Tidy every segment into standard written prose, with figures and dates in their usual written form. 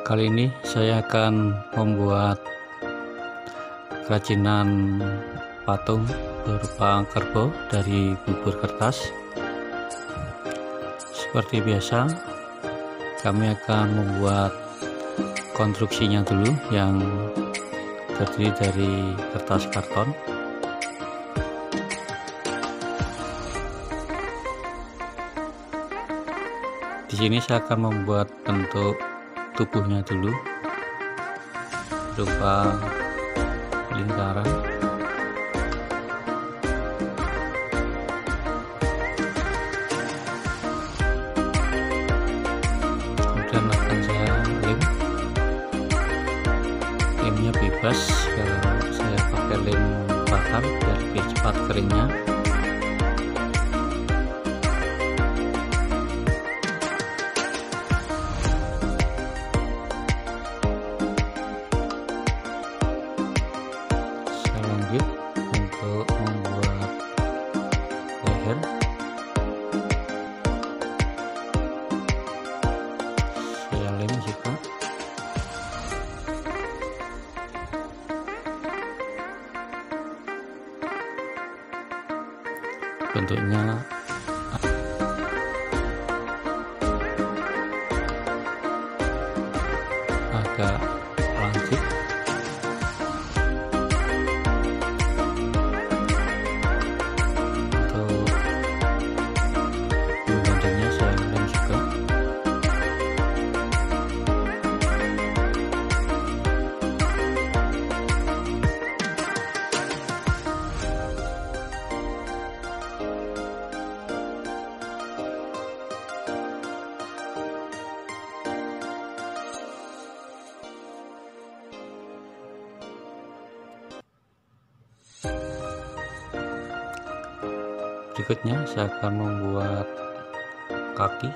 Kali ini saya akan membuat kerajinan patung berupa kerbau dari bubur kertas. Seperti biasa, kami akan membuat konstruksinya dulu yang terdiri dari kertas karton. Di sini saya akan membuat bentuk tubuhnya dulu berupa lingkaran, kemudian akan saya lemnya bebas, kalau saya pakai lem bakar biar lebih cepat keringnya. Untuk membuat leher, saya lem juga. Bentuknya agak lancip. Berikutnya saya akan membuat kaki.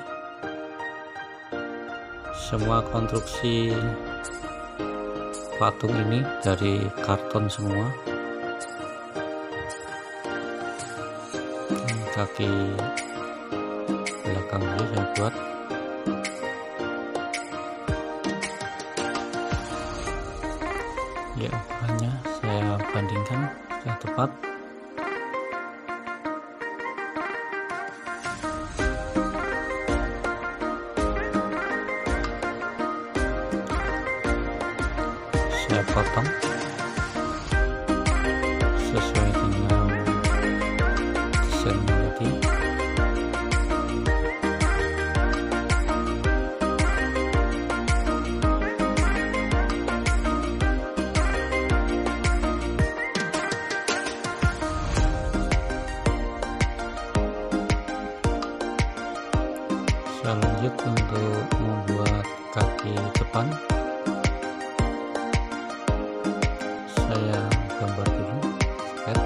Semua konstruksi patung ini dari karton semua. Kaki belakang dulu saya buat. Ya, ukurannya saya bandingkan sudah tepat. Saya potong sesuai dengan desainnya tadi. Saya lanjut untuk membuat kaki depan. Saya gambar dulu sketch.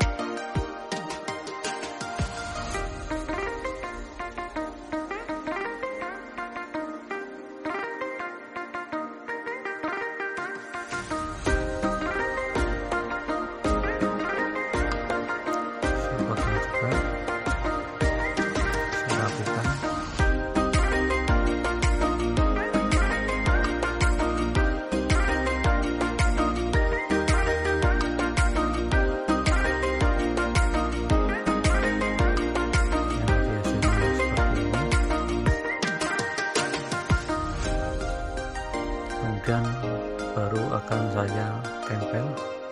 Saya potong juga, saya rapikan. Kemudian baru akan saya tempel.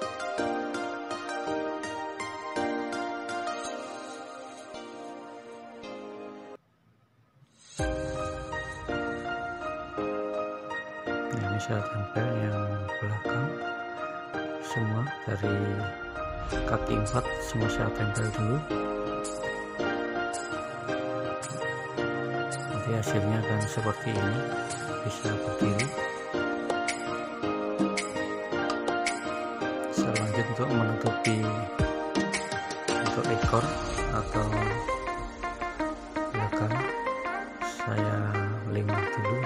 Ini saya tempel yang belakang semua, dari kaki 4 semua saya tempel dulu. Nanti hasilnya akan seperti ini, bisa berdiri. Selanjutnya untuk menutupi untuk ekor atau belakang, saya lem dulu.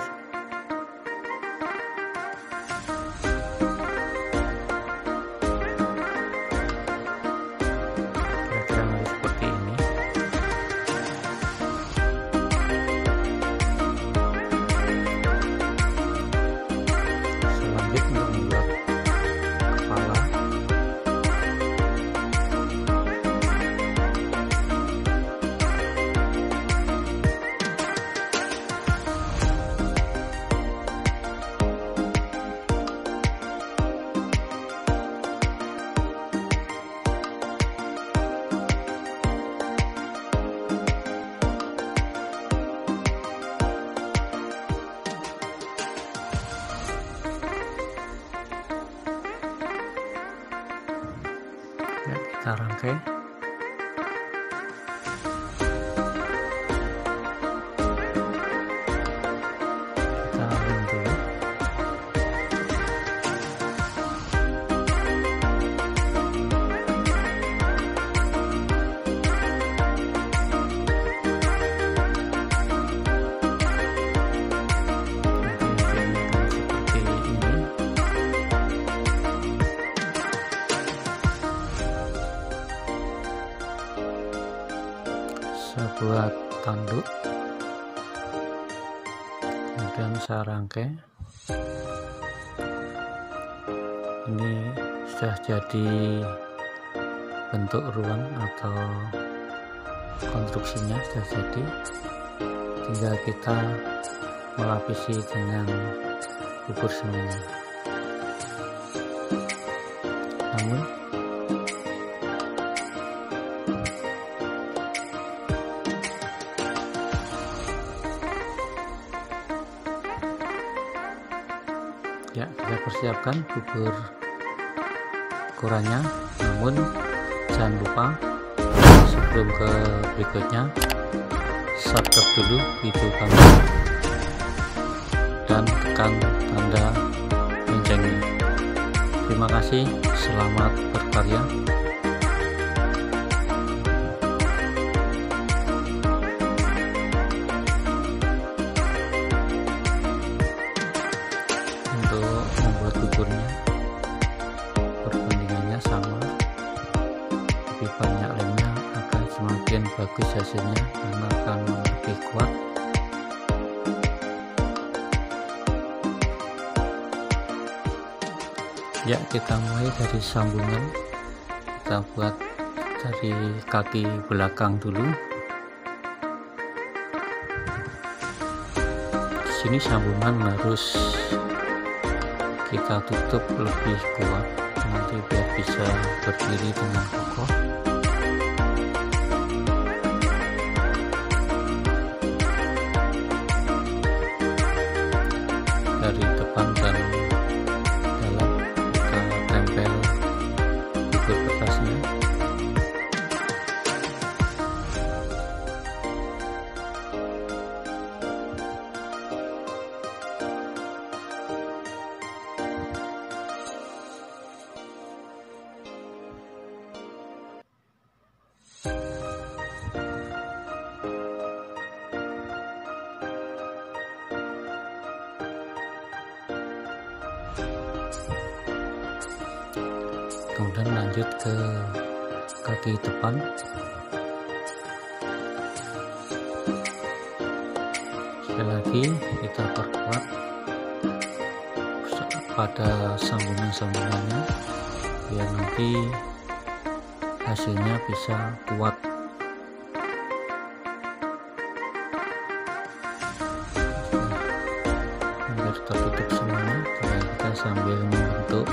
Kira-kira seperti ini. kita rangkai. Kita lem dulu. Saya buat tanduk, kemudian saya rangkai. Ini sudah jadi bentuk ruang atau konstruksinya sudah jadi, tinggal kita melapisi dengan bubur semennya. Namun ya, kita persiapkan bubur korannya. Namun jangan lupa sebelum ke berikutnya, subscribe dulu video kami dan tekan tanda loncengnya. Terima kasih, selamat berkarya. Untuk membuat buburnya perbandingannya sama, lebih banyak lemnya akan semakin bagus hasilnya karena akan lebih kuat. Ya, kita mulai dari sambungan. Kita buat dari kaki belakang dulu. Di sini sambungan harus kita tutup lebih kuat nanti biar bisa berdiri dengan kokoh. Dari depan dan dalam kita tempel bubur kertasnya. Kemudian lanjut ke kaki depan. Sekali lagi kita perkuat pada sambungan-sambungannya biar nanti hasilnya bisa kuat. Hampir tertutup semuanya, kita sambil membentuk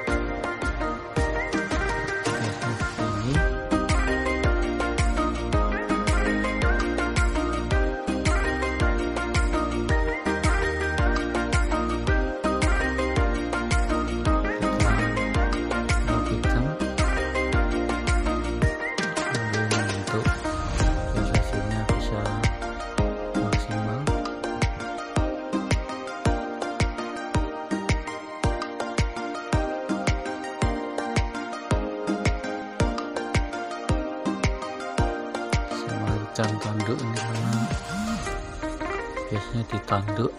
tanduk ini karena biasanya ditanduk.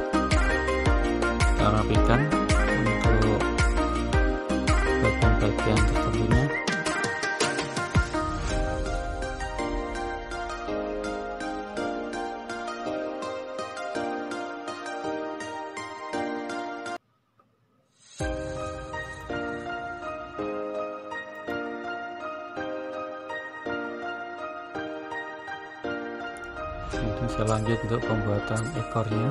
Rapikan untuk bagian-bagian Kemudian saya lanjut untuk pembuatan ekornya.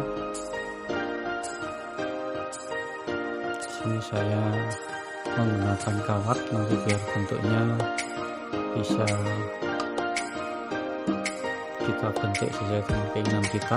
Di sini saya menggunakan kawat nanti biar bentuknya bisa kita bentuk sesuai dengan keinginan kita.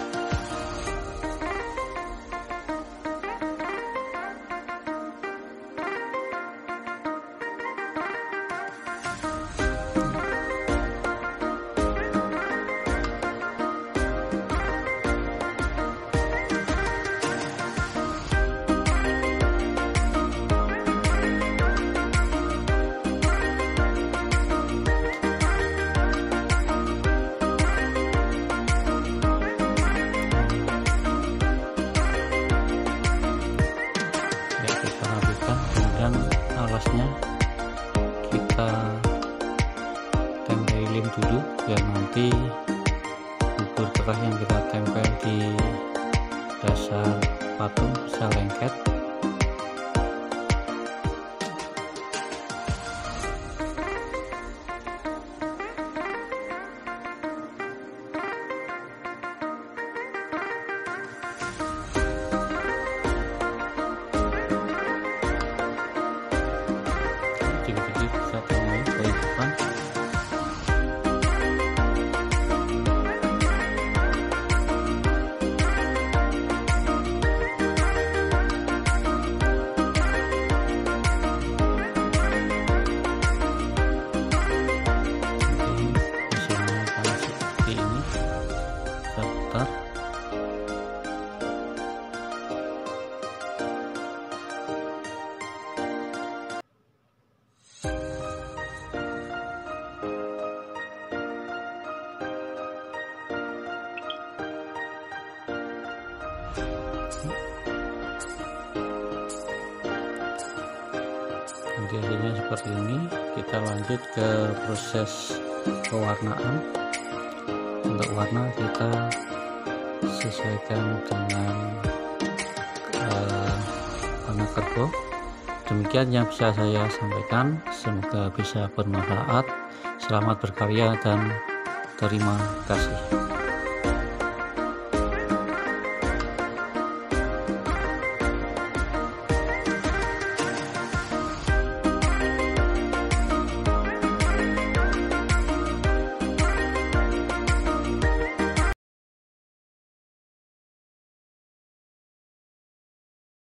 Alasnya kita tempelin dulu biar nanti bubur kerah yang kita tempel di dasar patung bisa lengket. Bisa mulai dari depan. Hasilnya akan seperti ini. Kita putar. Nanti hasilnya seperti ini. Kita lanjut ke proses pewarnaan. Untuk warna kita sesuaikan dengan warna kerbau. Demikian yang bisa saya sampaikan, semoga bisa bermanfaat. Selamat berkarya dan terima kasih.